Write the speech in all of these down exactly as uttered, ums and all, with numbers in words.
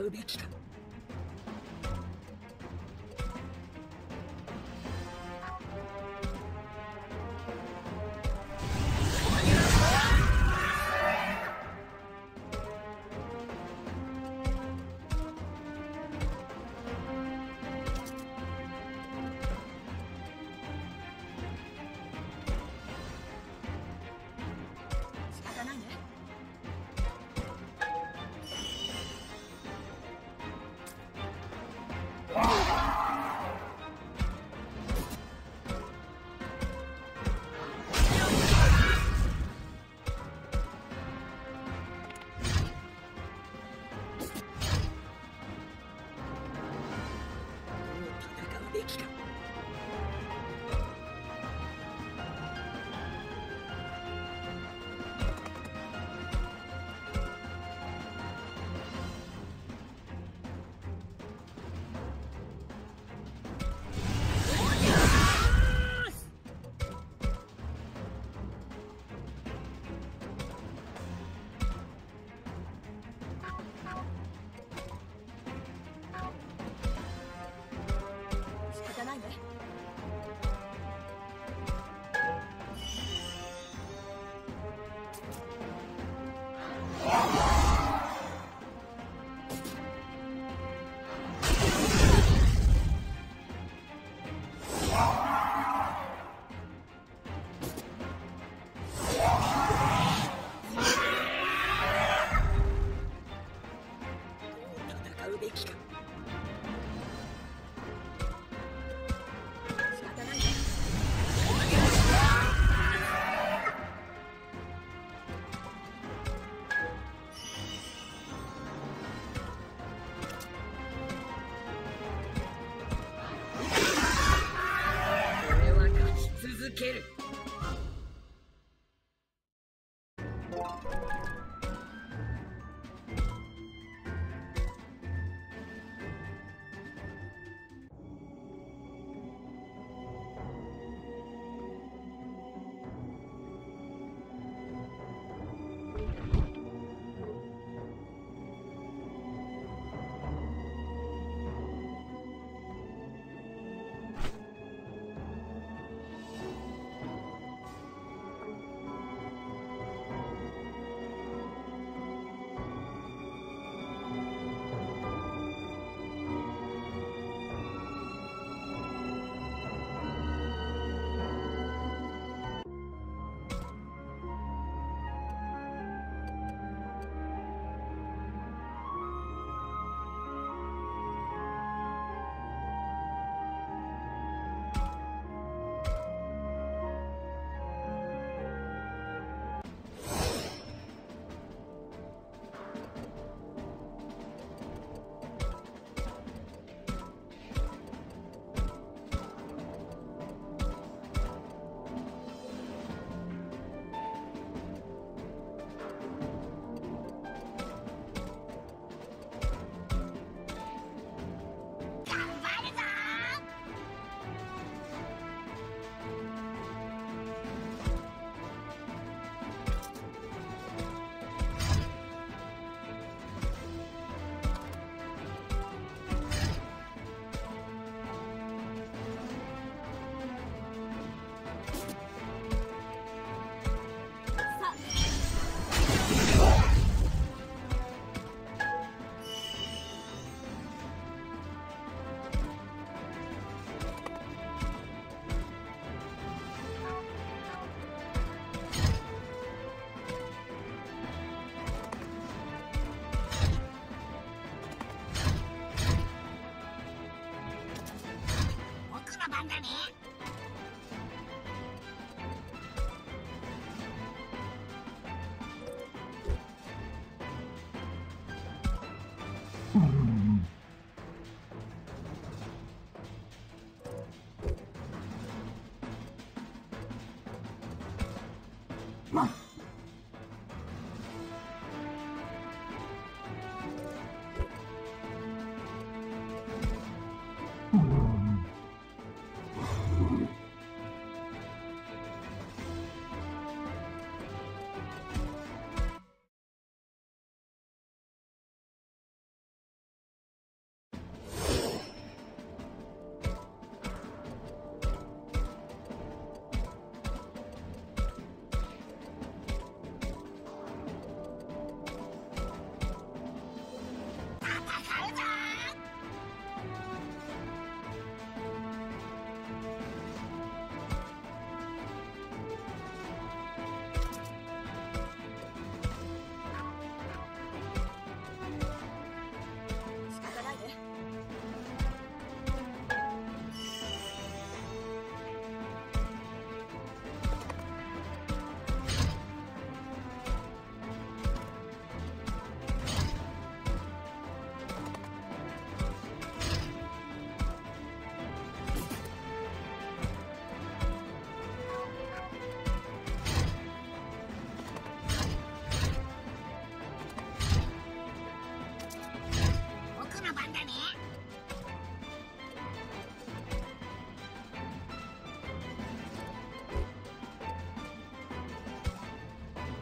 うべきか。続ける。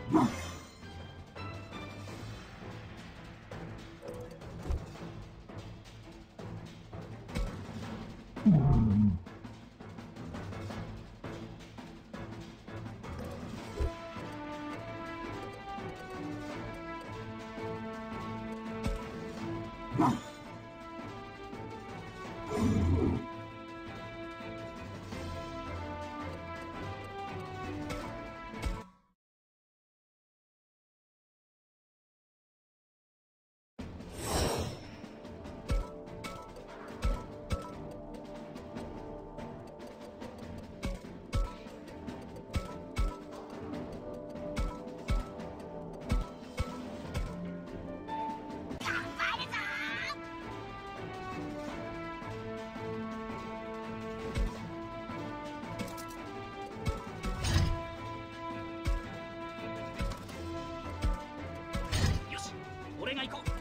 俺が行こう。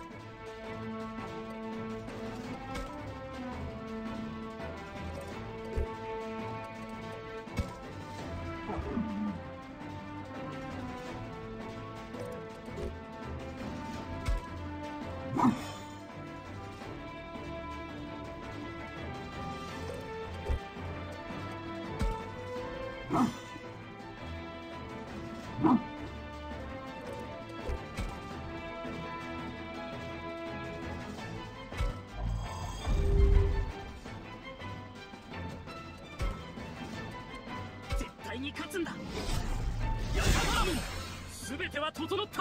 絶対に勝つんだ。やったな。全ては整った。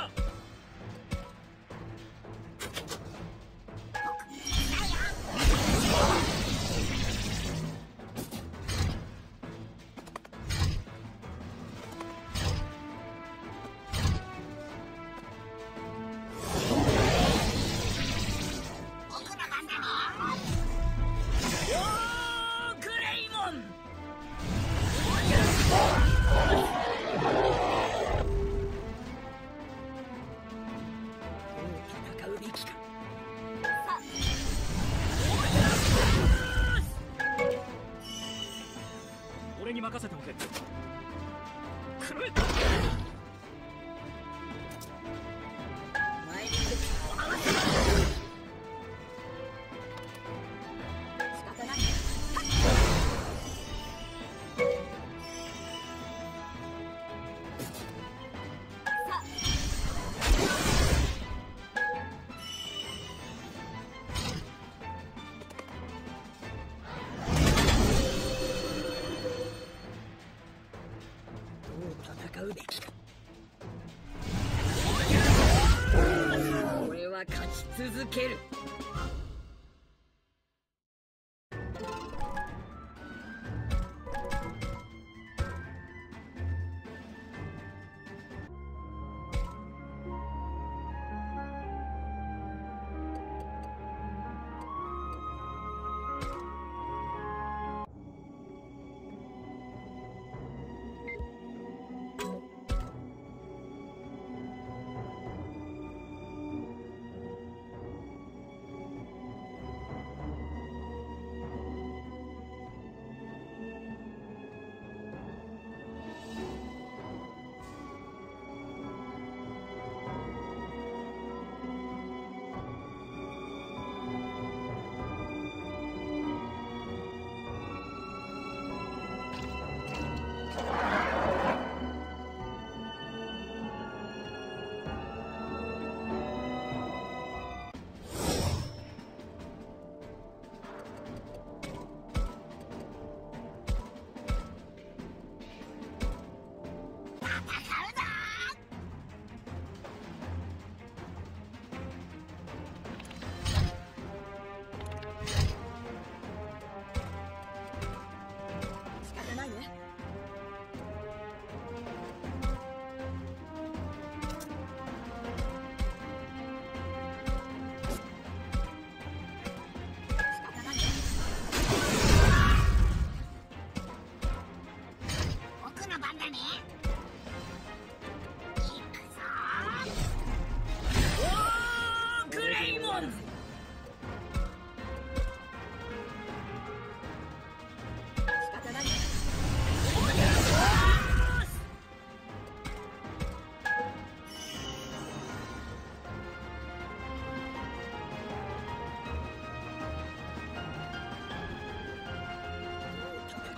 俺に任せておけ。狂え。戦うべきか。俺は勝ち続ける。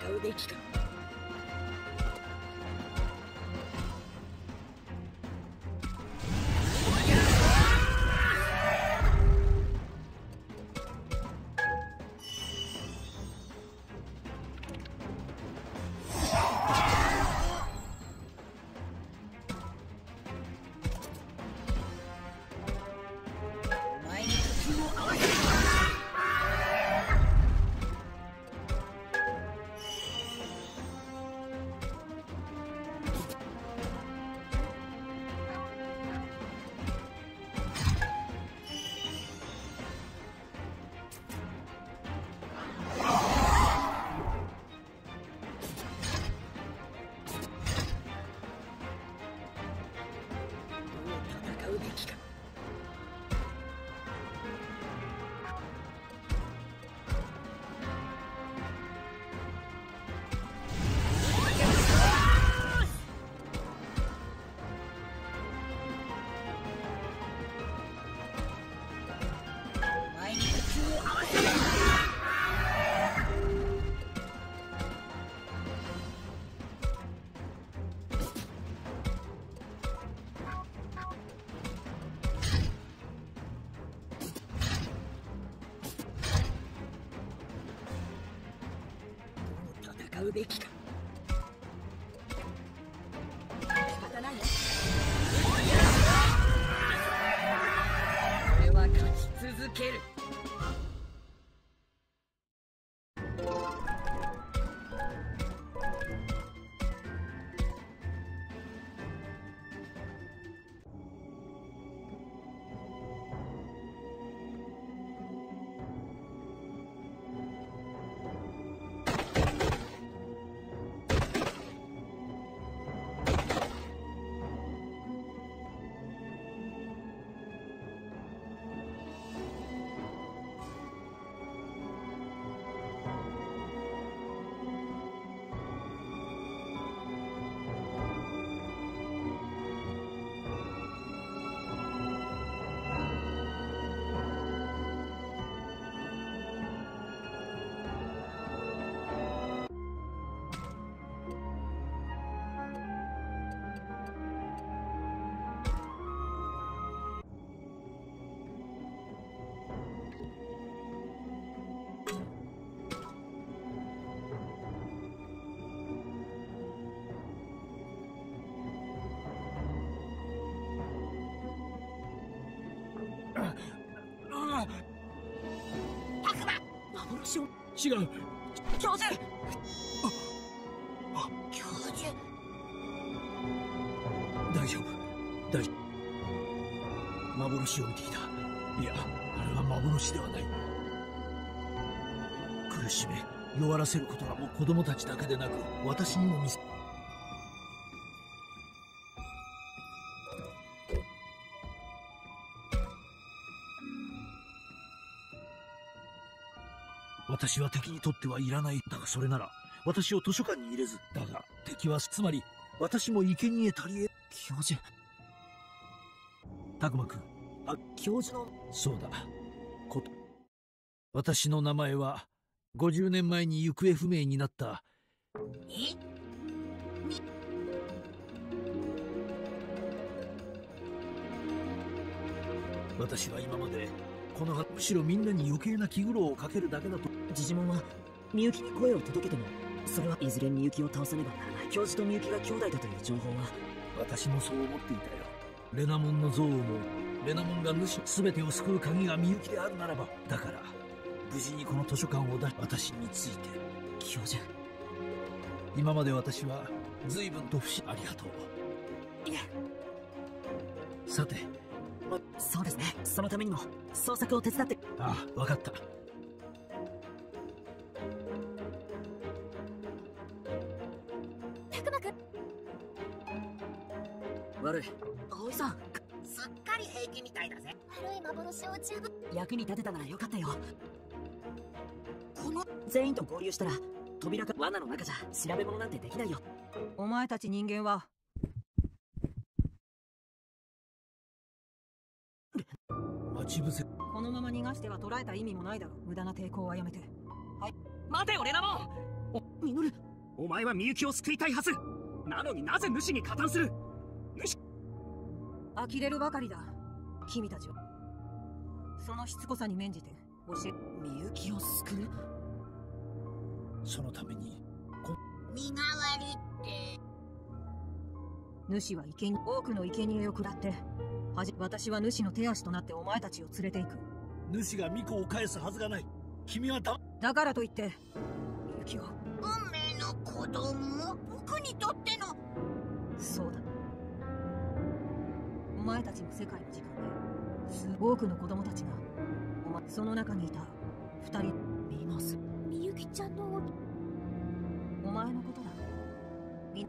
戦うべきか。戦うべきか。仕方ないよ。俺は勝ち続ける。幻を。違う。教授。教授。大丈夫。大丈夫。幻を見ていた。いや、あれは幻ではない。苦しめ、弱らせることはもう子供たちだけでなく、私にも見せ。私は敵にとってはいらない。だがそれなら私を図書館に入れず。だが敵はつまり私も生贄足りえ。教授。拓磨君。あ、教授の。そうだ。こと。私の名前はごじゅうねんまえに行方不明になった。え？私は今までこのむしろみんなに余計な気苦労をかけるだけだと。ジジモンはみゆきに声を届けても、それはいずれみゆきを倒さねばならない。教授とみゆきが兄弟だという情報は。私もそう思っていたよ。レナモンの憎悪も、レナモンが主全てを救う鍵がみゆきであるならば。だから無事にこの図書館を出し、私について。教授、今まで私は随分と不思議。ありがとう。いえ。さて、ま、そうですね。そのためにも捜索を手伝って。ああ、分かった。 拓磨くん。 悪い。葵さん、 すっかり平気みたいだぜ。 悪い幻を十分役に立てたならよかったよ。この全員と合流したら扉か罠の中じゃ調べ物なんてできないよ。 お前たち人間は待ち伏せ。 このまま逃がしては捕らえた意味もないだろう。無駄な抵抗はやめて。はい。 待てよレナモン。 ミノル。 お前はみゆきを救いたいはず。なのになぜ主に加担する。主。 呆れるばかりだ。君たちはそのしつこさに免じて教え。 みゆきを救う。そのためにこ身代わりって主は生贄多くの生贄を下ってはじ私は主の手足となってお前たちを連れて行く。 主が巫女を返すはずがない。君はだだからといってみゆきを。 運命の子供、僕にとっての。 そうだ。お前たちの世界の時間です多くの子供たちがお前その中にいた二人見ます。 みゆきちゃんのお前のことだ。み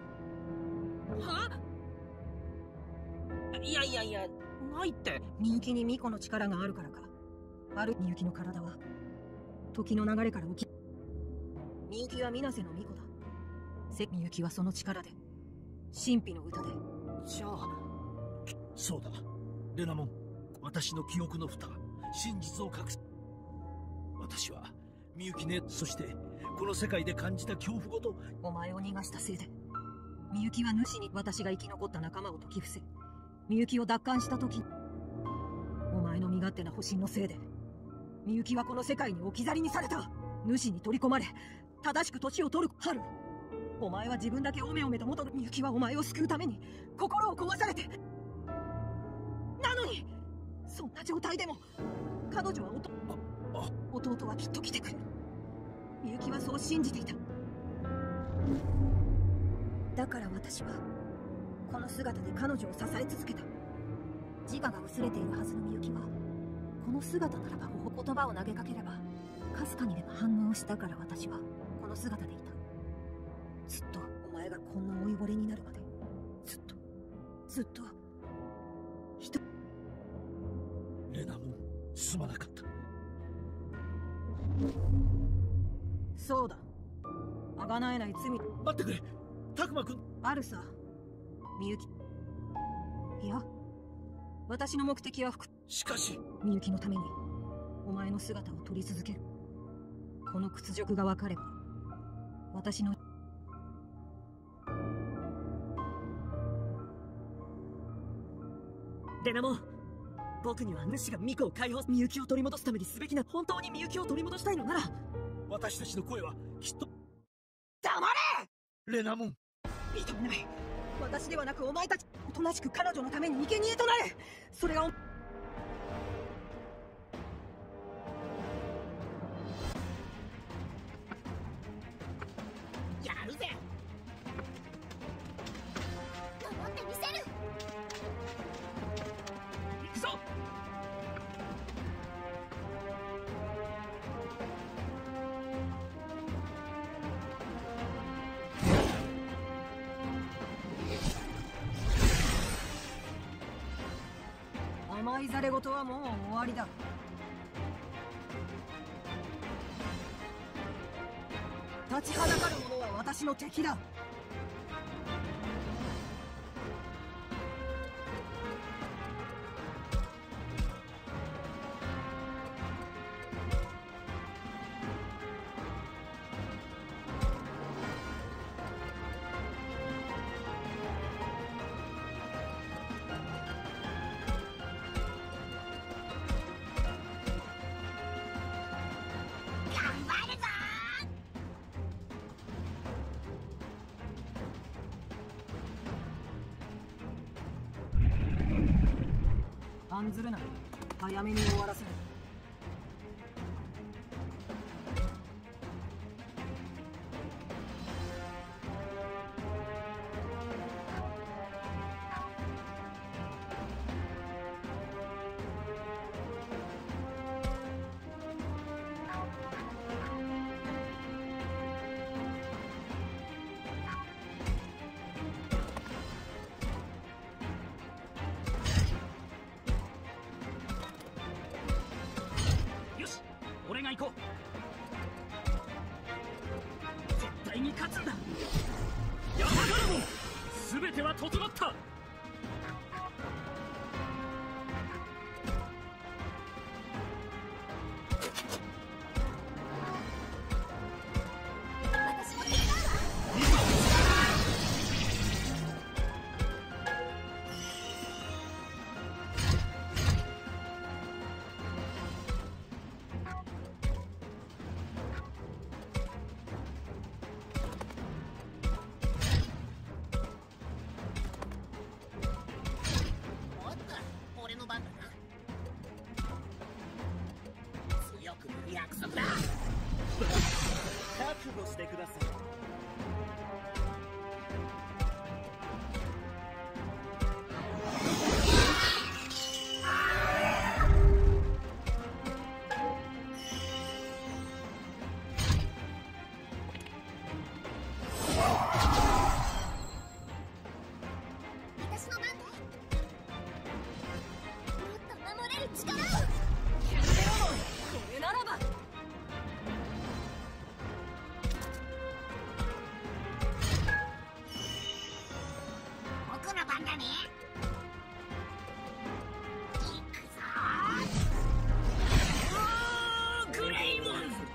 はいやいやいや、ないって。 みゆきに巫女の力があるからか。あるみゆきの体は時の流れから起き。みゆきは水瀬の巫女だ。せみゆきはその力で神秘の歌で。 じゃあそうだ、レナモン、私の記憶の蓋、真実を隠す。私はみゆきね、そしてこの世界で感じた恐怖ごと。 お前を逃がしたせいでみゆきは主に私が生き残った仲間を説き伏せ、みゆきを奪還した時、お前の身勝手な保身のせいでみゆきはこの世界に置き去りにされた。主に取り込まれ正しく年を取る。春、お前は自分だけおめおめと元の。みゆきはお前を救うために心を壊されて、なのにそんな状態でも彼女はおと弟はきっと来てくれる。みゆきはそう信じていた。だから私はこの姿で彼女を支え続けた。自我が薄れているはずのみゆきはこの姿ならば言葉を投げかければかすかにでも反応をしたから、私はこの姿でいた。ずっとお前がこんな老いぼれになるまで、ずっとずっと人。 レナモン、すまなかった。 そうだ、あがなえない罪。 待ってくれ、タクマくん。 あるさ、みゆき。いや、私の目的は服。 しかしみゆきのためにお前の姿を撮り続ける。この屈辱が分かれば私の。 レナモン、僕には主が巫女を解放、みゆきを取り戻すためにすべきな。本当にみゆきを取り戻したいのなら私たちの声はきっと。 黙れ！ レナモン、 認めない。私ではなくお前たち。おとなしく彼女のために生贄となれ。それがお。 やるぜ。 守ってみせる。 行くぞ。 甘いざれ言はもう終わりだ。立ちはだかる者は私の敵だ。 頑張るぞ。 案ずるな。早めに終わらせる。 よし、俺が行こう。絶対に勝つんだ。山からも全ては整った。 私も何？行くぞー。グレイモン。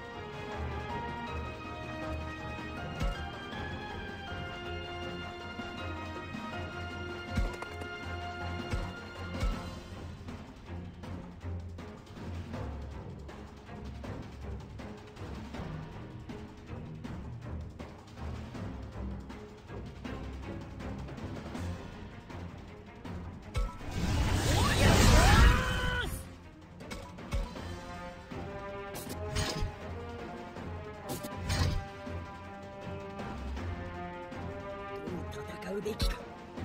戦うべきか。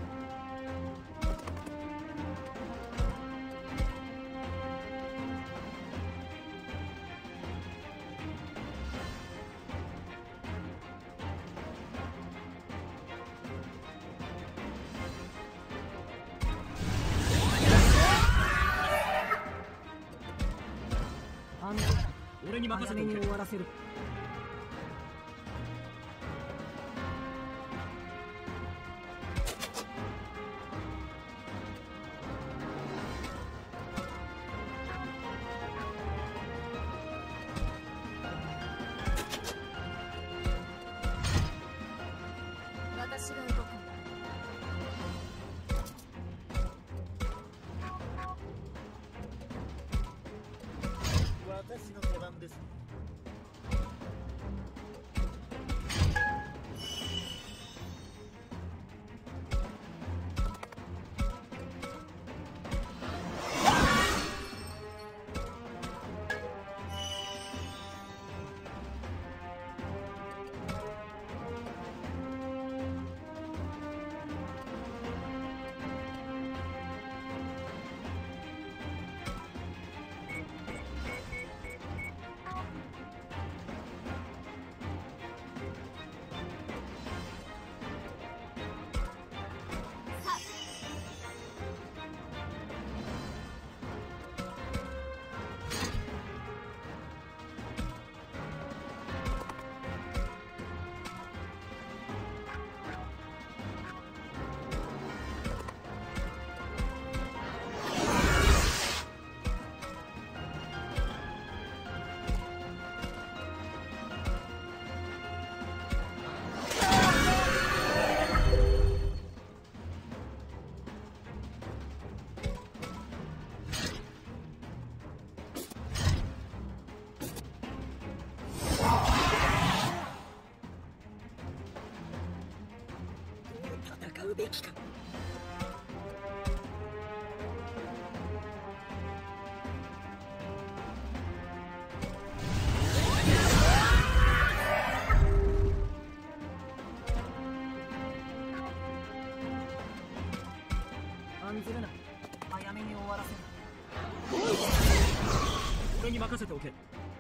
あんた俺に任せ早めにておけ。 終わらせる。 私が動くんだ。 私の出番です。戦うべきか。 案ずるな。早めに終わらせる。 俺に任せておけ。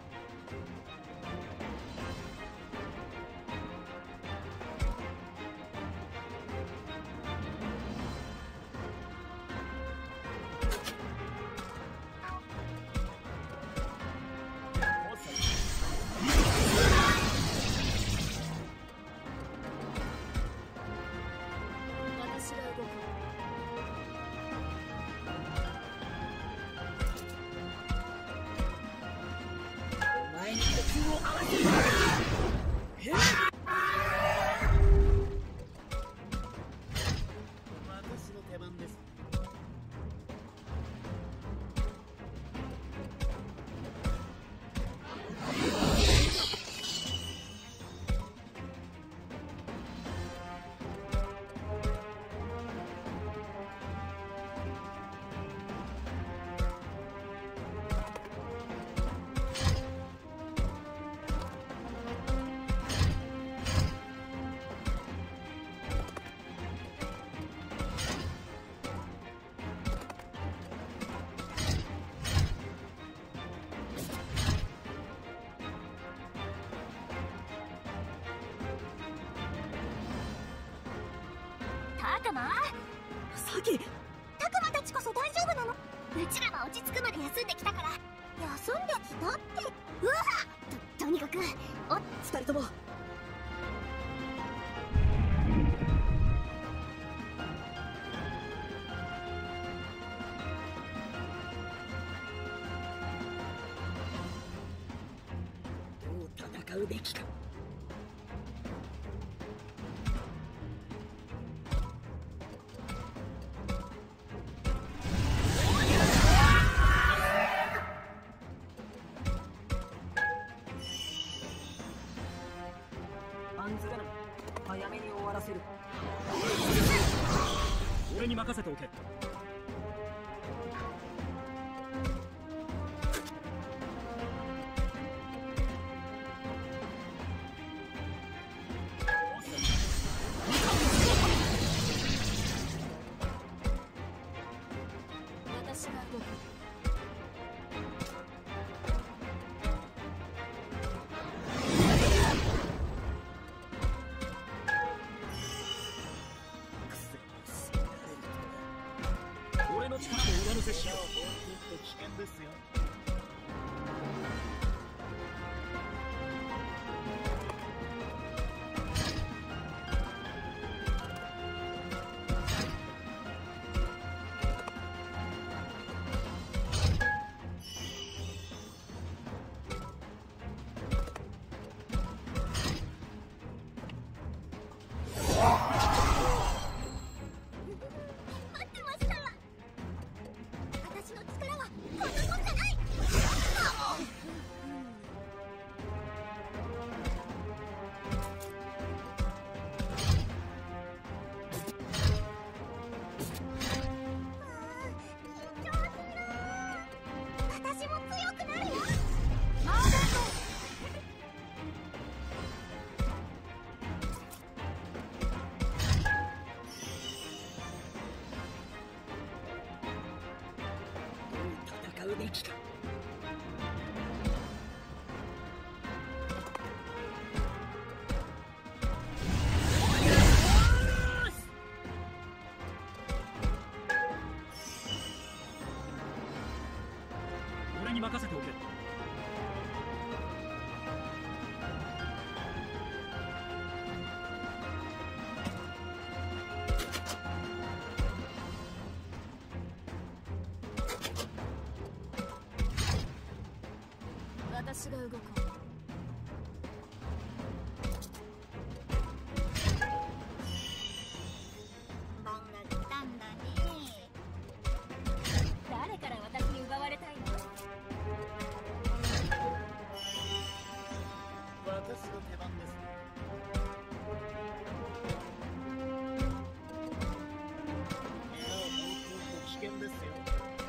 私が動く。 お前に呼吸を合わせる。へっ。私の手番です。 タクマ、 サキ。 タクマたちこそ大丈夫なの？うちらは落ち着くまで休んできたから。休んできたって。うわっ と, とにかくお二人とも。 戦うべきか。 案ずるな。早めに終わらせる。 俺に任せておけ。 私が動く。 俺の力も上乗せしよう。 ちょっと危険ですよ。 待ってました。私の力はこんなもんじゃない。私も強くなるよ。マーベルト。 戦うべきか。 俺に任せておけ。 私が動こう。番が来たんだね。誰から私に奪われたいの？ 私の手番です。いや、もうちょっと危険ですよ。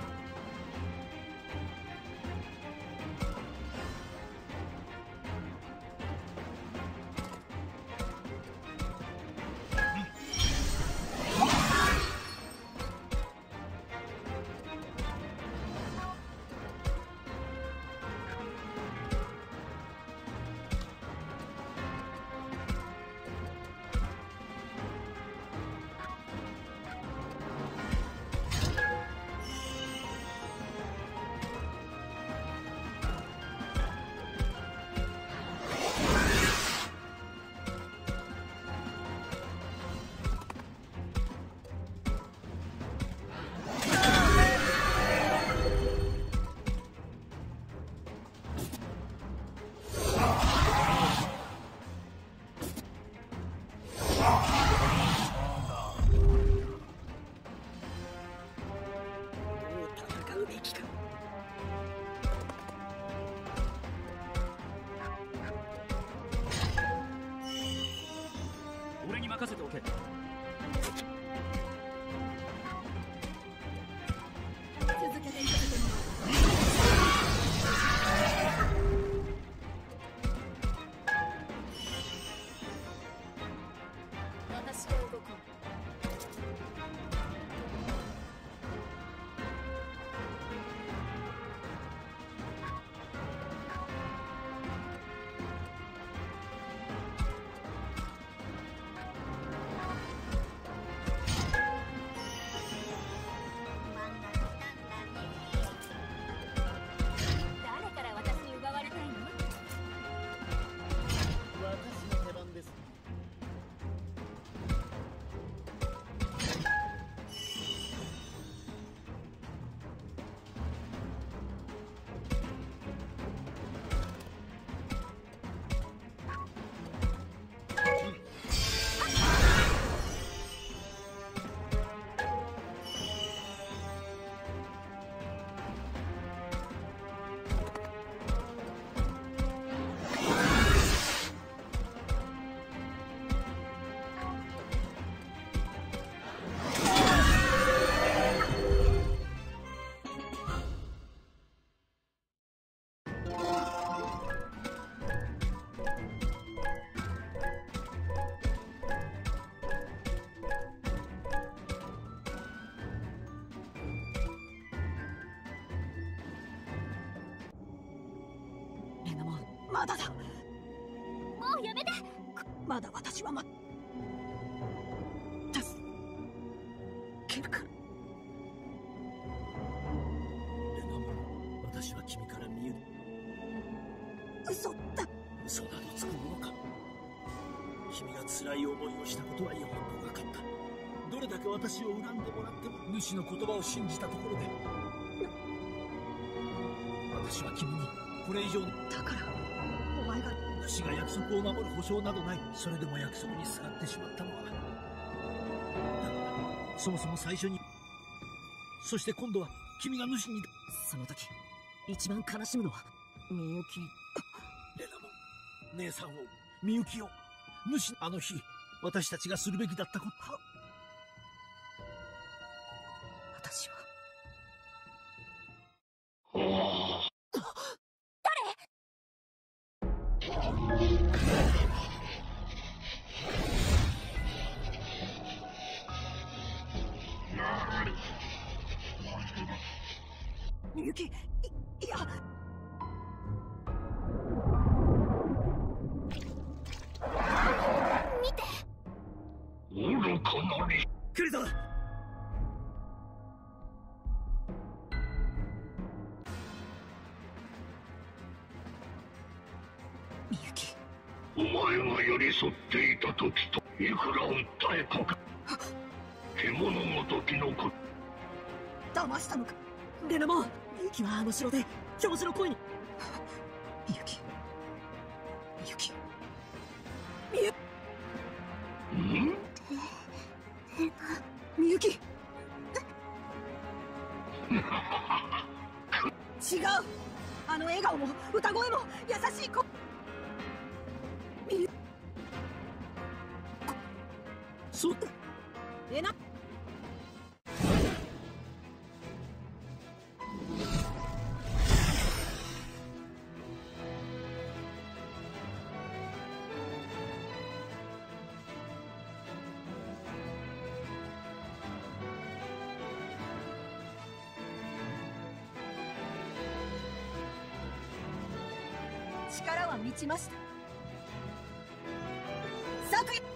戦うべきか。 俺に任せておけ。 続けていかせてもらう。私が動こう。 レナモン、まだだ。 もうやめて。 まだ私はま助けるから。 レナモン、私は君から見える。 嘘だ。 嘘などつくものか。君が辛い思いをしたことはよほど分かった。どれだけ私を恨んでもらっても主の言葉を信じたところで、私は君にこれ以上のだからお前が主が約束を守る保証などない。それでも約束にすがってしまったのは、だからそもそも最初に、そして今度は君が主に。 その時一番悲しむのはみゆき。 レナモン、姉さんを、みゆきを、主、あの日私たちがするべきだったこと。 私はみゆき、い、いや。 見て。 愚かなり。 来るぞ。 みゆき。 お前が寄り添っていた時といくら訴えかけ、獣ごときの子。 騙したのか。 レナモン、みゆきはあの城で教授の声に。 みゆき、みゆき、 みゆんみゆき。違う。あの笑顔も歌声も優しい子。みゆそうだ。 レナ。力は満ちました。作品。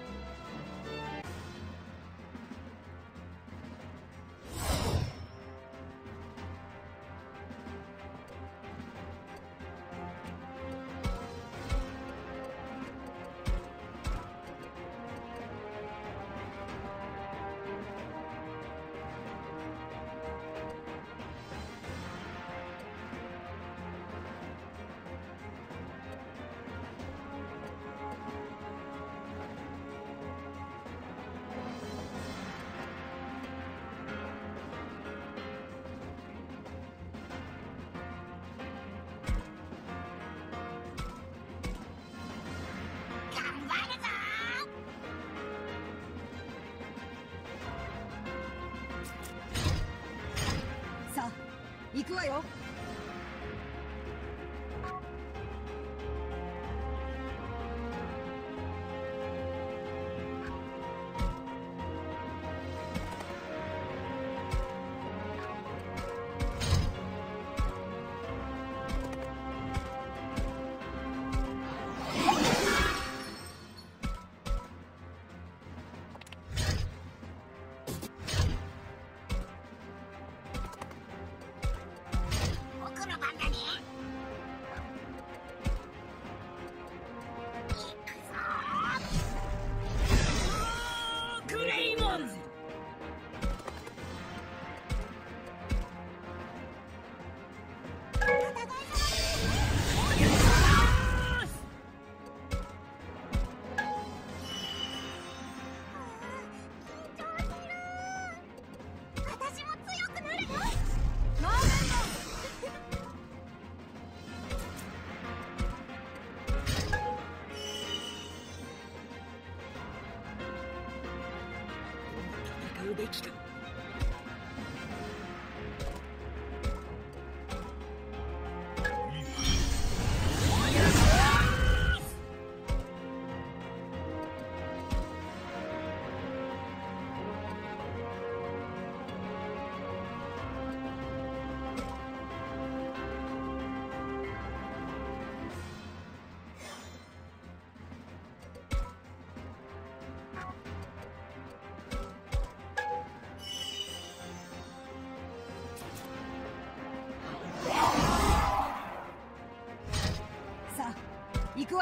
さあ、行くわよ。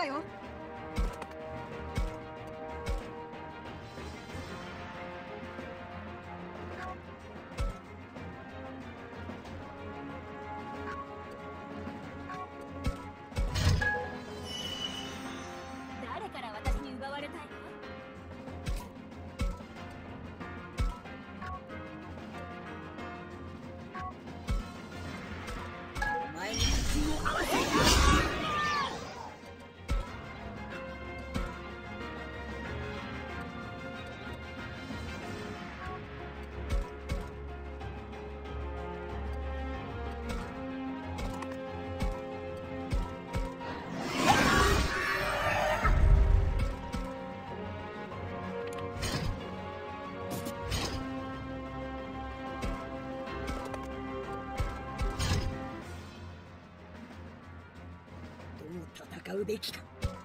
わよ。 誰から私に奪われたいの？ お前に時を合わせる。 戦うべきか。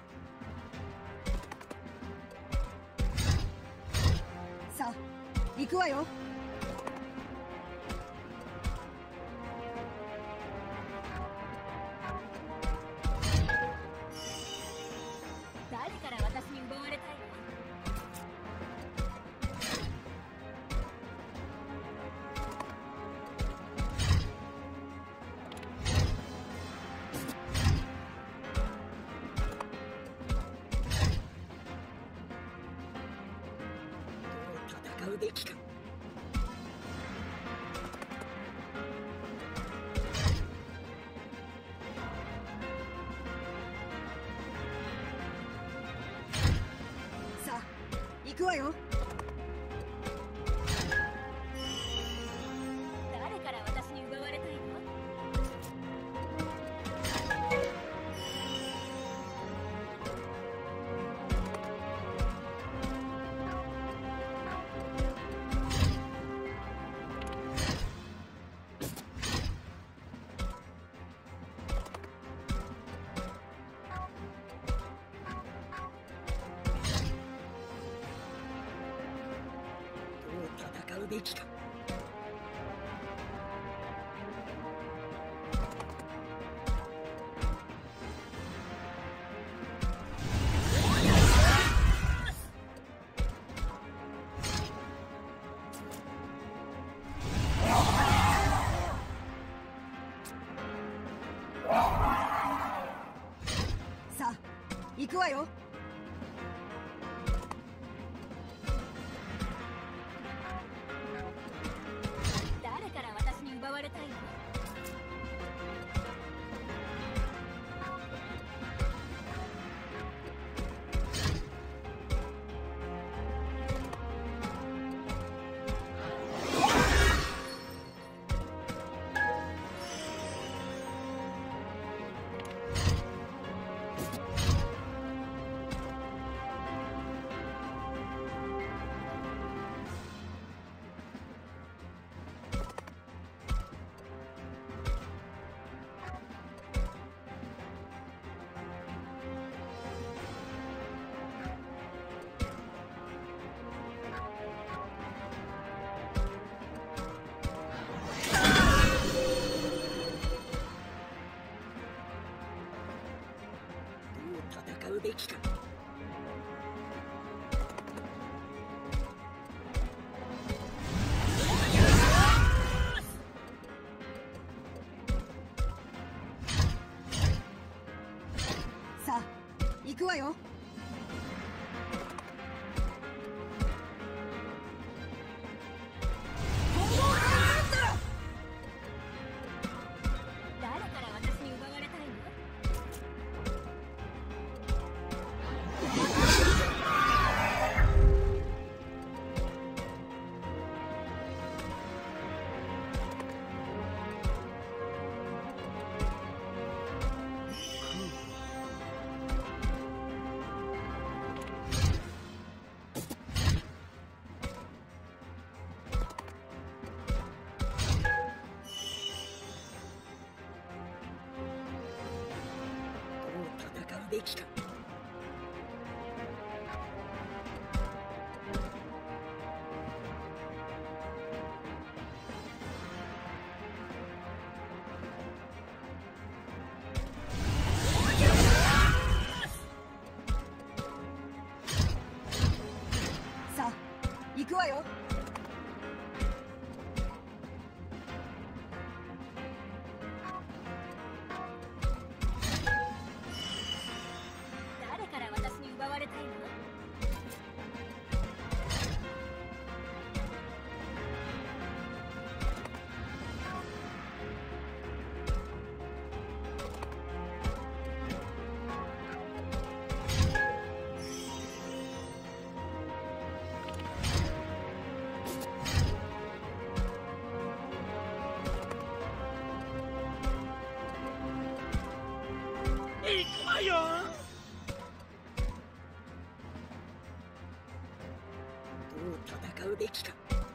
さあ行くわよ。 誰から私に奪われたいの？ 戦うべきか。 さあ行くわよ。 誰から私に奪われたいの？ どう戦うべきか。 さあ行くわよ。 誰から私に奪われたいの？ どう戦うべきか。 さあ行くわよ。 誰から私に奪われたいの？ どう戦うべきか。 わよ。どう戦うべきか。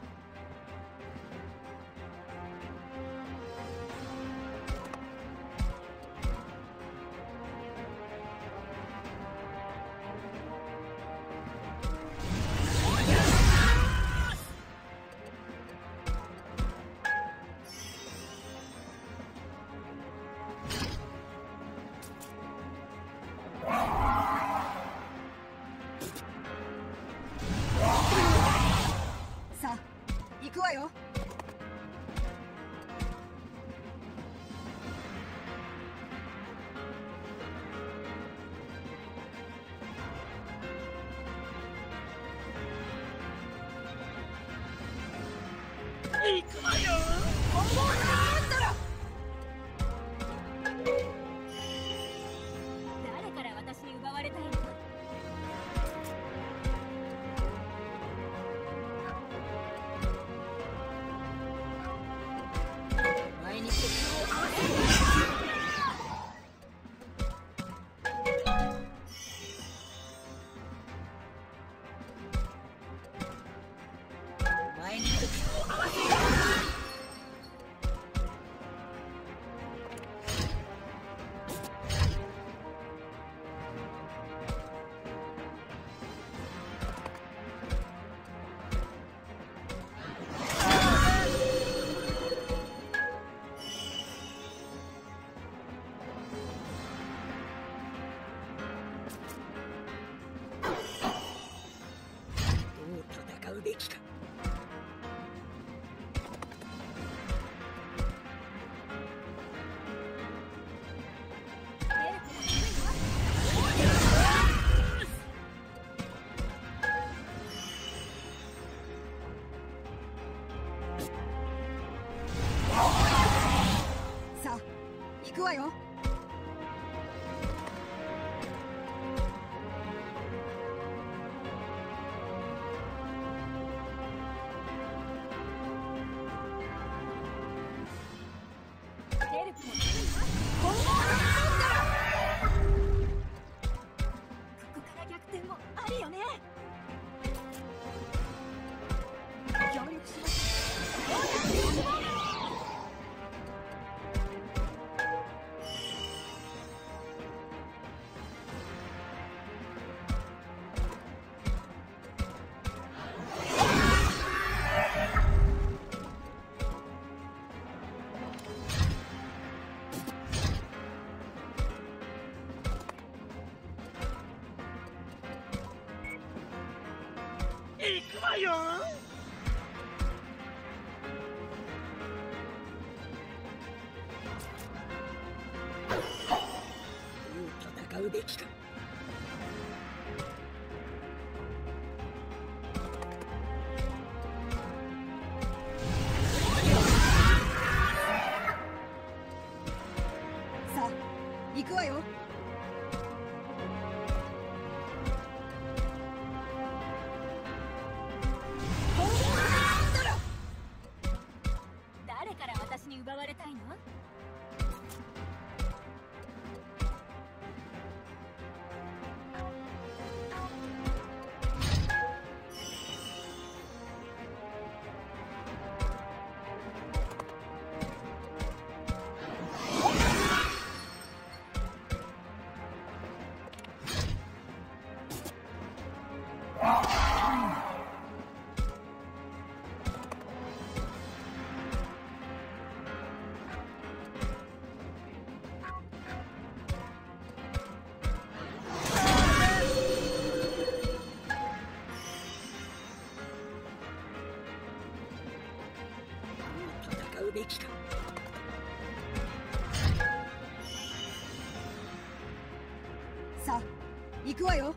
さあ行くわよ。 行くわよ。 誰から私に奪われたいの？ 前に敵を合わせる。前に敵を合わせる。 どう戦うべきか。 さあ行くわよ。 ヘルプも本物だ。 ここから逆転もあるよね。 協力します。 行くわよ。どう戦うべきか。 さあ行くわよ。 誰から私に奪われたいの？ 戦うべきか。 さあ行くわよ。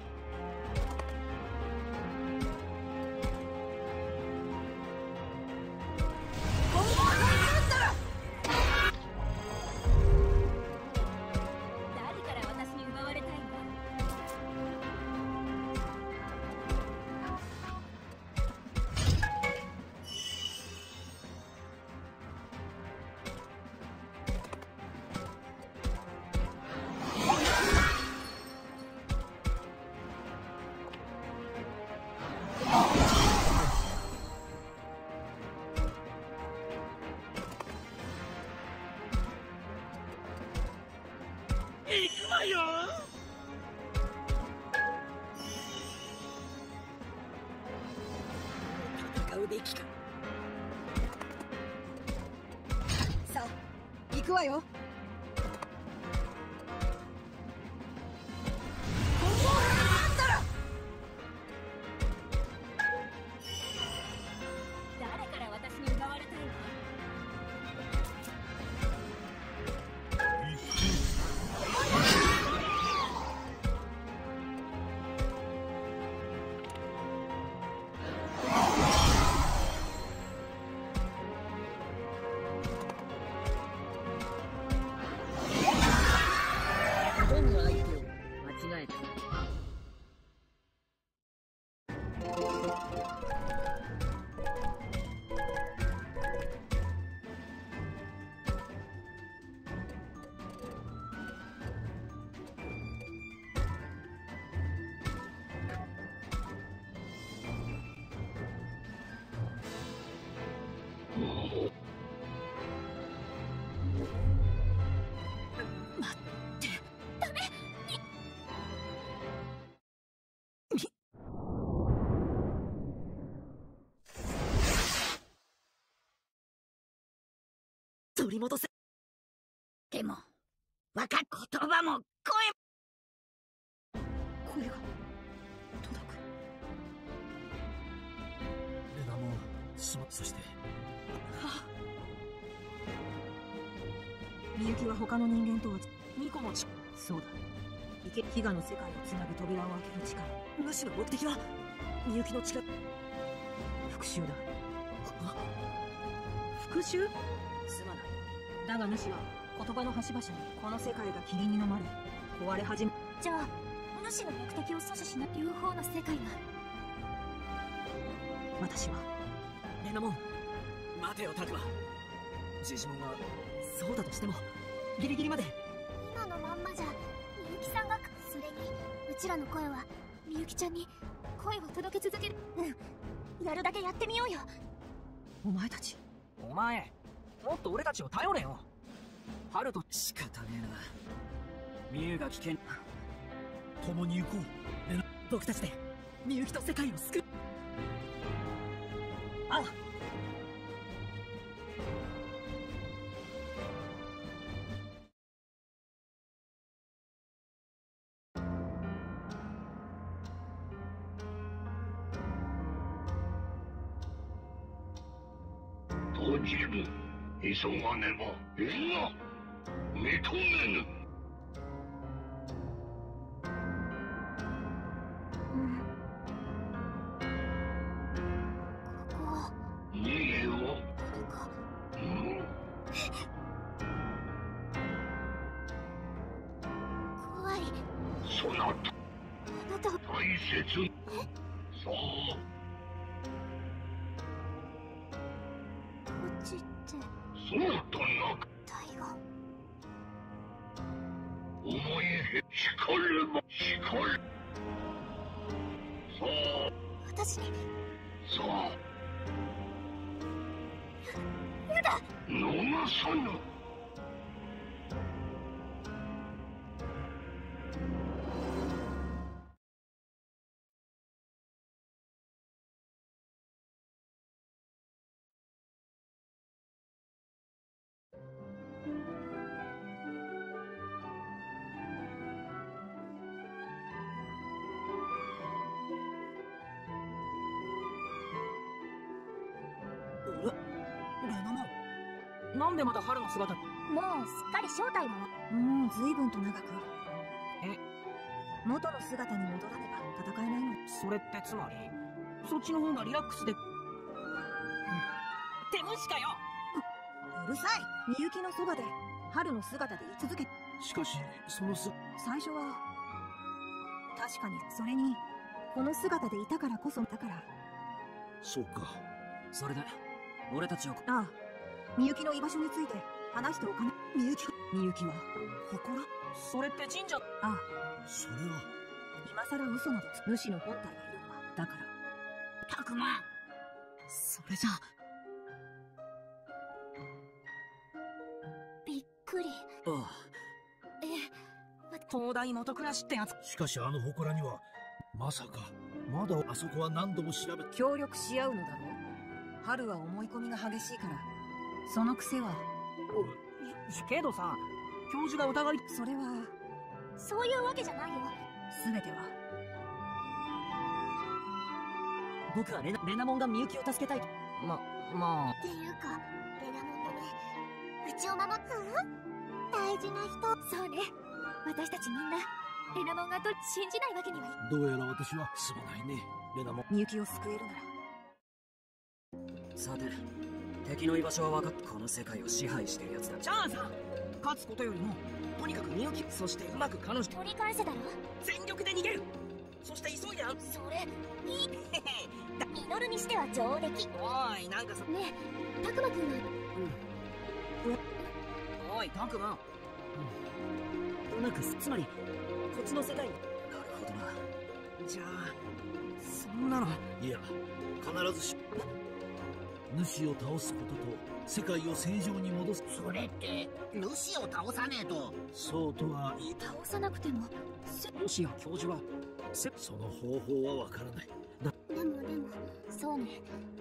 誰から私に奪われたいの？ よ。戦うべきか。 さあ行くわよ。 取り戻せ。 でもわかっ言葉も声声が届く。 レナもしま、そしてみゆきは他の人間とはニコのちそうだ。池飢餓の世界をつなぐ扉を開ける力。 主の目的はみゆきの力。 復讐だ。復讐？すまない。だが主は言葉の端々にこの世界が霧に飲まれ壊れ始め。 じゃあ主の目的を阻止しな両方の世界が。 私はレナモン、待てよタクマ。ジジモンはそうだとしてもギリギリまで。 今のまんまじゃみゆきさんが。それにうちらの声はみゆきちゃんに声を届け続ける。うんやるだけやってみようよ。 お前たち。 お前もっと俺たちを頼れよ。ハルト。 仕方ねえな。ミユが危険。共に行こうレナ。僕たちでみゆきと世界を救う。ああ。 閉じる。急がねば縁が認めぬ。 うんここは逃げよう。 これか。 うん怖い。 そなたあなたは大切。さあこっちってそうだな。 タイガ。 思いへ光れば光る。さあ私にさあやだ。 逃さぬ。 レナモン、なんでまた春の姿に。 もうすっかり正体も。 もう随分と長く。 え元の姿に戻らねば戦えないの。 それってつまりそっちの方がリラックスで。うん、手虫かよ。 うるさい。みゆきのそばで春の姿で居続け。 しかしそのす最初は確かに。それにこの姿でいたからこそ。だからそうか。それで俺たちを。 ああ、みゆきの居場所について話しておかない。みゆきみゆきは祠。 それって神社。 ああ、 それは今さら嘘など。主の本体がいるのはだから。 たくま。 それじゃびっくり。 ああ。 ええ、わ東大元暮らしってやつ。 しかしあの祠にはまさかまだあそこは何度も調べて。 協力し合うのだろう。春は思い込みが激しいから、その癖は。 けどさ、教授が疑い。 それはそういうわけじゃないよ。 全ては僕はレナレナモンがみゆきを助けたいと。 ま、まあ。 っていうか、レナモンのね、うちを守っ大事な人。そうね。私たちみんな、レナモンがと信じないわけにはい。 どうやら私はすまないね、レナモン。 みゆきを救えるなら。 さて、敵の居場所は分かった。この世界を支配してるやつだ。じゃあさ、勝つことよりもとにかくみゆき、そしてうまく彼女取り返せだろ。 全力で逃げる。そして急いで。 それいい。祈るにしては上出来。 おい、なんかさ。 ねえ、たくまくんは。 うん。おい、たくま。 うまく、つまりこっちの世界に。 なるほどな。じゃあそんなの。 いや、必ずし主を倒すことと世界を正常に戻す。 それって主を倒さねえと。 そうとは言い。 倒さなくても。 もしや教授はその方法はわからない。だでもでもそうね。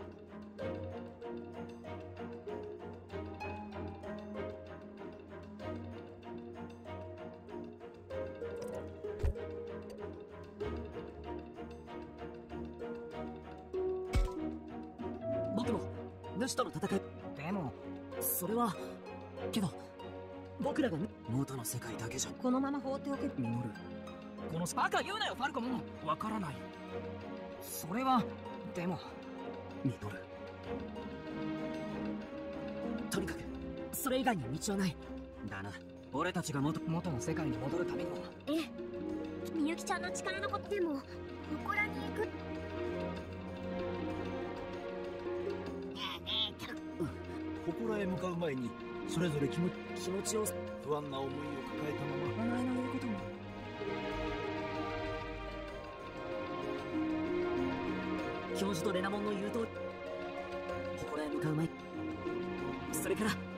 僕も主との戦い。 でもそれはけど僕らが元の世界だけじゃ。 このまま放っておけ。 ミノル、このバカ言うなよファルコも。わからない。それはでもミノル、とにかくそれ以外に道はない。 だな。俺たちが元元の世界に戻るためにも。 ええ、みゆきちゃんの力のことでも祠に行く。 祠へ向かう前にそれぞれ気持気持ちを不安な思いを抱えたまま。 お前の言うことも。 教授とレナモンの言う通り祠へ向かう前、それから